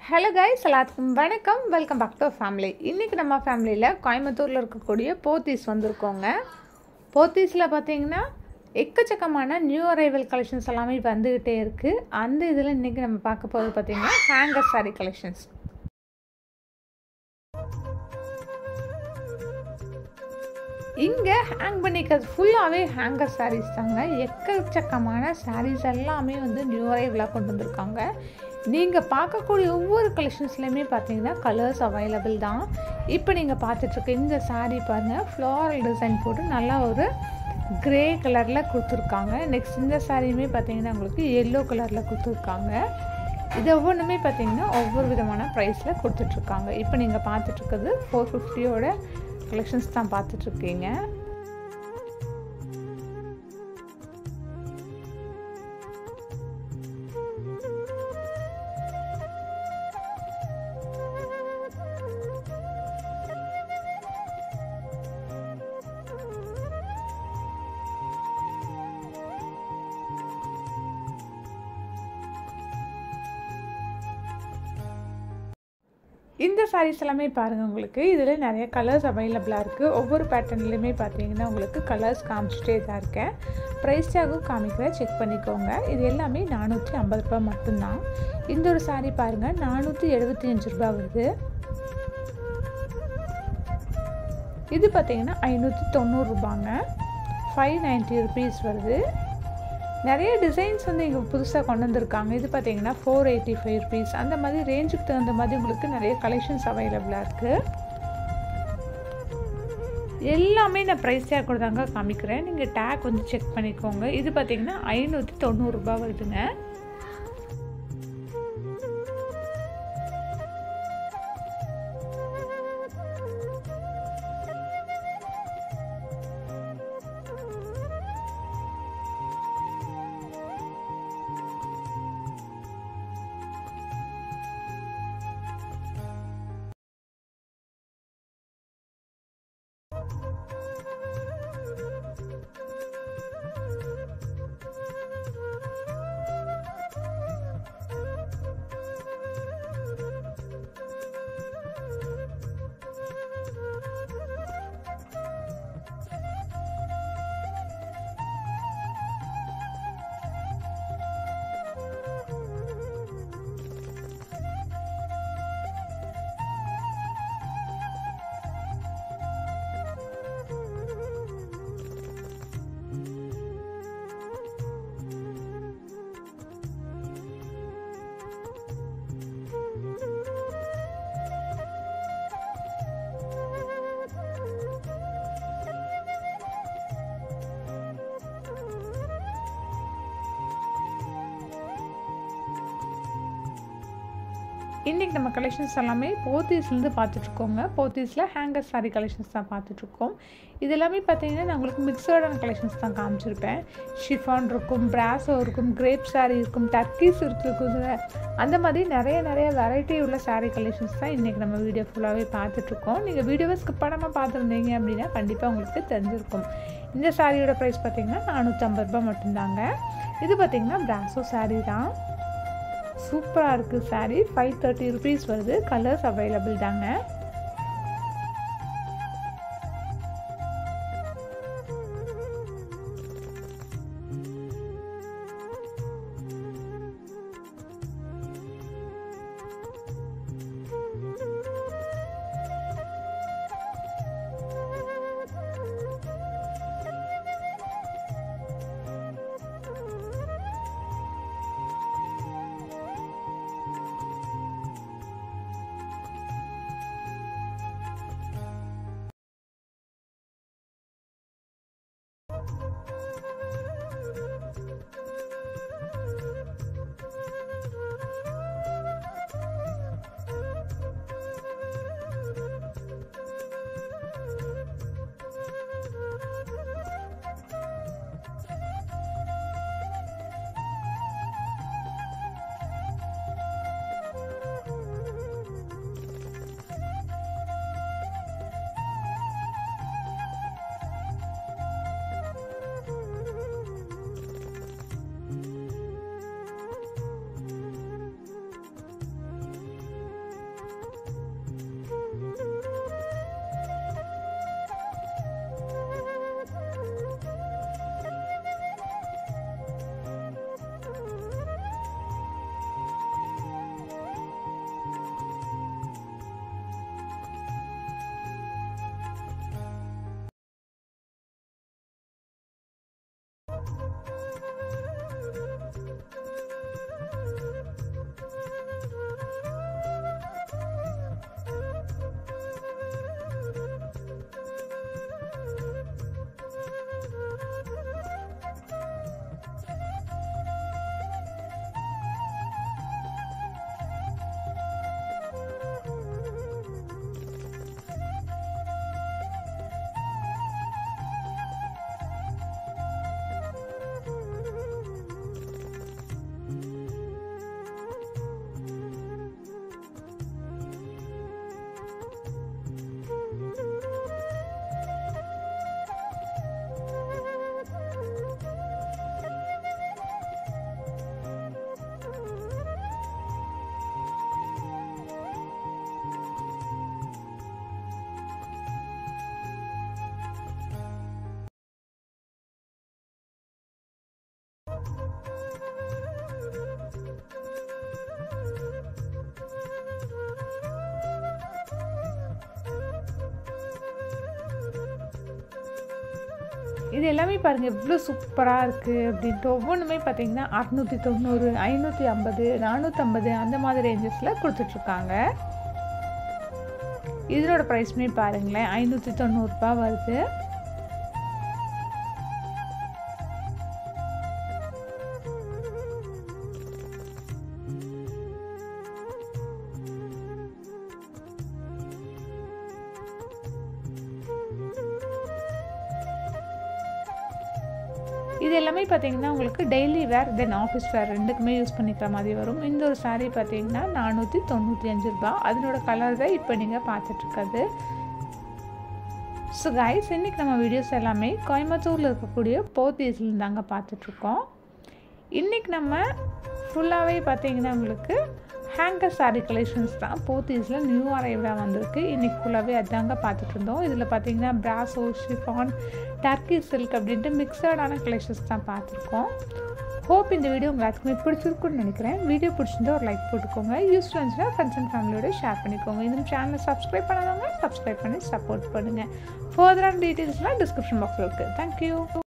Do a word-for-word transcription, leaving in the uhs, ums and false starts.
Hello guys, எல்லாத்துக்கும் வணக்கம். Welcome back to our family. இன்னைக்கு நம்ம ஃபேமிலியில் கோயம்புத்தூரில் இருக்கக்கூடிய போத்தீஸ் வந்திருக்கோங்க. போத்தீஸில் பார்த்தீங்கன்னா எக்கச்சக்கமான நியூ அரைவல் கலெக்ஷன்ஸ் எல்லாமே வந்துக்கிட்டே இருக்குது. அந்த இதில் இன்றைக்கி நம்ம பார்க்க போகிறது பார்த்தீங்கன்னா ஹேங்கர் சாரீ கலெக்ஷன்ஸ். இங்கே ஹேங் பண்ணிக்கிறது ஃபுல்லாகவே ஹேங்கர் சாரீஸ் தாங்க. எக்கச்சக்கமான சாரீஸ் எல்லாமே வந்து நியூ அரைவலாக கொண்டு வந்திருக்காங்க. நீங்கள் பார்க்கக்கூடிய ஒவ்வொரு கலெக்ஷன்ஸ்லையுமே பார்த்தீங்கன்னா கலர்ஸ் அவைலபிள் தான். இப்போ நீங்கள் பார்த்துட்ருக்க இந்த சாரீ பாருங்கள், ஃப்ளாரல் டிசைன் போட்டு நல்லா ஒரு க்ரே கலரில் கொடுத்துருக்காங்க. நெக்ஸ்ட் இந்த சாரியுமே பார்த்தீங்கன்னா உங்களுக்கு எல்லோ கலரில் கொடுத்துருக்காங்க. இது ஒவ்வொன்றுமே பார்த்தீங்கன்னா ஒவ்வொரு விதமான ப்ரைஸில் கொடுத்துட்ருக்காங்க. இப்போ நீங்கள் பார்த்துட்ருக்கிறது ஃபோர் ஃபிஃப்டியோட கலெக்ஷன்ஸ் தான் பார்த்துட்ருக்கீங்க. இந்த சாரீஸ் எல்லாமே பாருங்கள், உங்களுக்கு இதில் நிறைய கலர்ஸ் அவைலபிளாக இருக்குது. ஒவ்வொரு பேட்டர்ன்லேயுமே பார்த்தீங்கன்னா உங்களுக்கு கலர்ஸ் காமிச்சிட்டே தான் இருக்கேன். ப்ரைஸ் டேகும் காமிக்கிறேன், செக் பண்ணிக்கோங்க. இது எல்லாமே நானூற்றி ஐம்பது ரூபா மட்டும்தான். இந்த ஒரு சாரீ பாருங்கள், நானூற்றி எழுபத்தி அஞ்சு ரூபா வருது. இது பார்த்தீங்கன்னா ஐநூற்றி தொண்ணூறுரூபாங்க, ஃபைவ் நைன்ட்டி ருபீஸ் வருது. நிறைய டிசைன்ஸ் வந்து இங்கே புதுசாக கொண்டு வந்திருக்காங்க. இது பார்த்தீங்கன்னா ஃபோர் எயிட்டி ஃபைவ் ருபீஸ். அந்த மாதிரி ரேஞ்சுக்கு தகுந்த மாதிரி உங்களுக்கு நிறைய கலெக்ஷன்ஸ் அவைலபிளாக இருக்குது. எல்லாமே நான் ப்ரைஸ் டேக் கூட தாங்க காமிக்கிறேன், நீங்கள் டேக் வந்து செக் பண்ணிக்கோங்க. இது பார்த்தீங்கன்னா ஐநூற்றி தொண்ணூறுரூபா வருதுங்க. இன்றைக்கி நம்ம கலெக்ஷன்ஸ் எல்லாமே போத்தீஸ்லேருந்து பார்த்துட்ருக்கோங்க. போத்தீஸில் ஹேங்கர் சாரீ கலெக்ஷன்ஸ் தான் பார்த்துட்ருக்கோம். இது எல்லாமே பார்த்தீங்கன்னா நான் உங்களுக்கு மிக்சடான கலெக்ஷன்ஸ் தான் காமிச்சிருப்பேன். ஷிஃபான் இருக்கும், பிராசோ இருக்கும், கிரேப் சாரீ இருக்கும், டர்க்கீஸ் இருக்குது. அந்த மாதிரி நிறைய நிறைய வெரைட்டி உள்ள சாரீ கலெக்ஷன்ஸ் தான் இன்றைக்கி நம்ம வீடியோ ஃபுல்லாகவே பார்த்துட்ருக்கோம். நீங்கள் வீடியோவை ஸ்கிப் பண்ணாமல் பார்த்துருந்தீங்க அப்படின்னா கண்டிப்பாக உங்களுக்கு தெரிஞ்சிருக்கும். இந்த சாரியோட ப்ரைஸ் பார்த்திங்கன்னா நானூற்றம்பது ரூபா மட்டும்தாங்க. இது பார்த்திங்கன்னா பிராசோ சாரீ தான். சூப்பராக இருக்குது சாரீ, ஃபைவ் தேர்ட்டி ருபீஸ் வருது. கலர்ஸ் அவைலபிள் தாங்க. இது எல்லாமே பாருங்கள் எவ்வளோ சூப்பராக இருக்குது அப்படின்ட்டு. ஒவ்வொன்றுமே பார்த்தீங்கன்னா அறுநூற்றி தொண்ணூறு ஐநூற்றி ஐம்பது நானூற்றம்பது அந்த மாதிரி ரேஞ்சஸில் கொடுத்துட்ருக்காங்க. இதனோட ப்ரைஸுமே பாருங்களேன் ஐநூற்றி தொண்ணூறுரூபா வருது. இது எல்லாமே பார்த்தீங்கன்னா உங்களுக்கு டெய்லி வேர் தென் ஆஃபீஸ் வேர் ரெண்டுக்குமே யூஸ் பண்ணிக்கிற மாதிரி வரும். இந்த ஒரு சாரீ பார்த்தீங்கன்னா நானூற்றி தொண்ணூற்றி அஞ்சு ரூபா. அதனோட கலர் தான் இப்போ நீங்கள் பார்த்துட்ருக்காது. ஸோ கைஸ், இன்றைக்கி நம்ம வீடியோஸ் எல்லாமே கோயம்புத்தூரில் இருக்கக்கூடிய போத்தீஸ்லேருந்து தாங்க பார்த்துட்ருக்கோம். இன்றைக்கி நம்ம ஃபுல்லாகவே பார்த்தீங்கன்னா உங்களுக்கு ஹேங்கர் சாரீ கலெக்ஷன்ஸ் தான் போத்தீஸில் நியூ அரைவலாக வந்திருக்கு. இன்றைக்கி ஃபுல்லாகவே அதுதாங்க பார்த்துட்டு இருந்தோம். இதில் பார்த்தீங்கன்னா பிராசோ, ஷிஃபான், டர்க்கி சில்க் அப்படின்ட்டு மிக்சடான கலெக்ஷன்ஸ் தான் பார்த்துருக்கோம். ஹோப் இந்த வீடியோ உங்கள் எல்லாத்துக்குமே பிடிச்சிருக்குன்னு நினைக்கிறேன். வீடியோ பிடிச்சிருந்தா ஒரு லைக் போட்டுக்கோங்க. யூஸ்ஃபுல் இருந்துச்சுன்னா ஃப்ரெண்ட்ஸ் அண்ட் ஃபேமிலியோட ஷேர் பண்ணிக்கோங்க. இந்த சேனலை சப்ஸ்கிரைப் பண்ணாதவங்க சப்ஸ்கிரைப் பண்ணி சப்போர்ட் பண்ணுங்கள். ஃபர்தரான டீட்டெயில்ஸ்லாம் டிஸ்கிரிப்ஷன் பாக்ஸில் இருக்குது. தேங்க்யூ.